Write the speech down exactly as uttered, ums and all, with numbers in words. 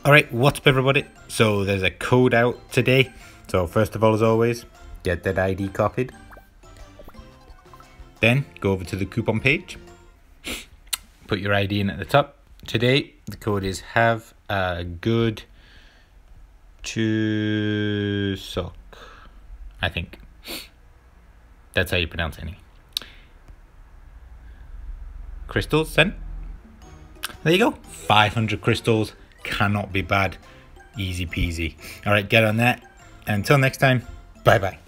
Alright, what's up everybody? So there's a code out today. So first of all, as always, get that I D copied. Then go over to the coupon page. Put your I D in at the top. Today, the code is have a good CHUSEOK, I think. That's how you pronounce any. Crystals then. There you go. five hundred crystals. Cannot be bad. Easy peasy. Alright, get on that. Until next time, bye bye.